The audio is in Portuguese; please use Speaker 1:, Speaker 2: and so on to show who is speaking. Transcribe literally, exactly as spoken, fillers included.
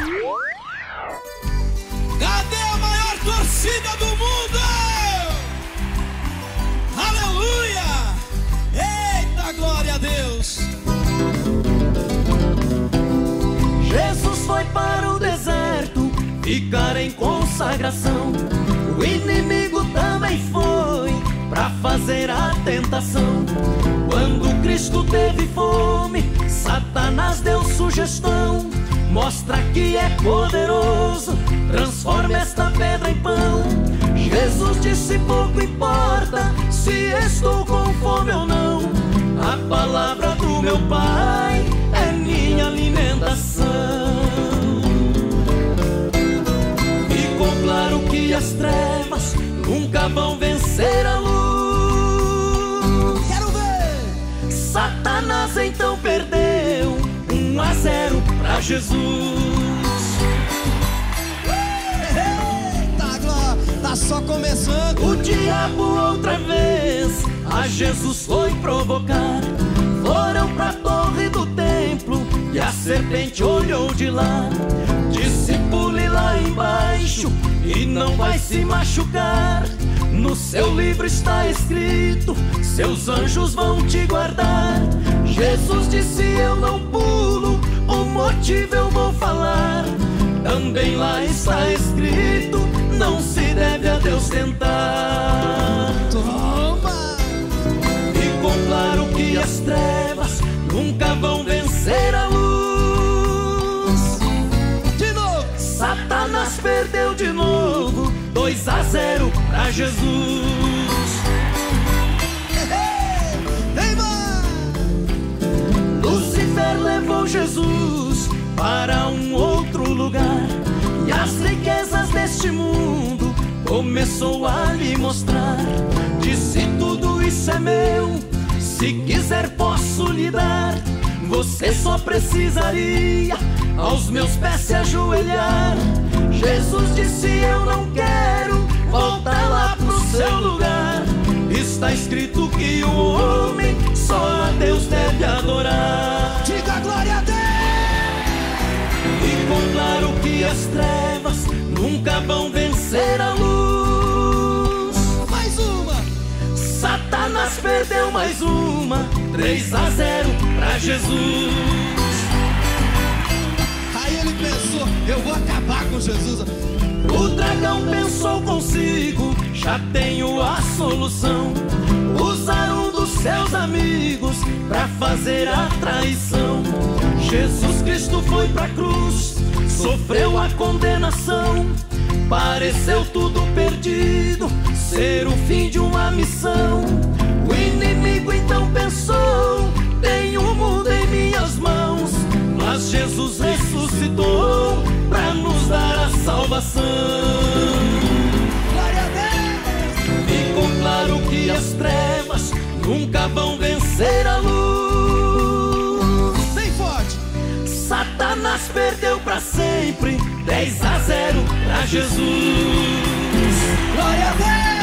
Speaker 1: Cadê a maior torcida do mundo? Aleluia! Eita, glória a Deus!
Speaker 2: Jesus foi para o deserto ficar em consagração. O inimigo também foi para fazer a tentação. Quando Cristo teve fome, Satanás deu sugestão: mostra que é poderoso, transforma esta pedra em pão. Jesus disse: pouco importa se estou com fome ou não, a palavra do meu Pai é minha alimentação. Ficou claro que as trevas nunca vão vencer a luz.
Speaker 1: Quero ver!
Speaker 2: Satanás então perdeu um a zero pra Jesus.
Speaker 1: Eita, glória! Tá só começando.
Speaker 2: O diabo outra vez a Jesus foi provocar. Foram pra torre do templo e a serpente olhou de lá. Disse: pule lá embaixo e não vai se machucar. No seu livro está escrito: seus anjos vão te guardar. Jesus disse: eu não pulo, o motivo eu vou falar. Também lá está escrito: não se deve a Deus tentar.
Speaker 1: Toma!
Speaker 2: Ficou claro que as trevas nunca vão vencer a luz.
Speaker 1: De novo!
Speaker 2: Satanás perdeu de novo, dois a zero pra Jesus.
Speaker 1: Vem mais!
Speaker 2: Lúcifer levou Jesus para um outro lugar, e as riquezas deste mundo começou a lhe mostrar. Disse: tudo isso é meu, se quiser posso lhe dar. Você só precisaria aos meus pés se ajoelhar. Jesus disse: eu não quero voltar lá pro seu lugar. Está escrito que o homem só a Deus deve adorar.
Speaker 1: Diga glória a Deus!
Speaker 2: Ficou claro que as trevas nunca vão vencer a luz.
Speaker 1: Mais uma!
Speaker 2: Satanás perdeu mais uma, três a zero pra Jesus.
Speaker 1: Aí ele pensou: eu vou acabar com Jesus.
Speaker 2: O dragão pensou consigo: já tenho a solução. Usar um dos seus amigos pra fazer a traição. Jesus Cristo foi pra cruz, sofreu a condenação. Pareceu tudo perdido, ser o fim de uma missão. O inimigo então pensou: tenho o mundo em minhas mãos. Mas Jesus ressuscitou pra nos dar a salvação.
Speaker 1: Glória a Deus!
Speaker 2: Ficou claro que as trevas nunca vão vencer a luz.
Speaker 1: Bem forte!
Speaker 2: Satanás perdeu pra sempre, dez a zero pra Jesus.
Speaker 1: Glória a Deus!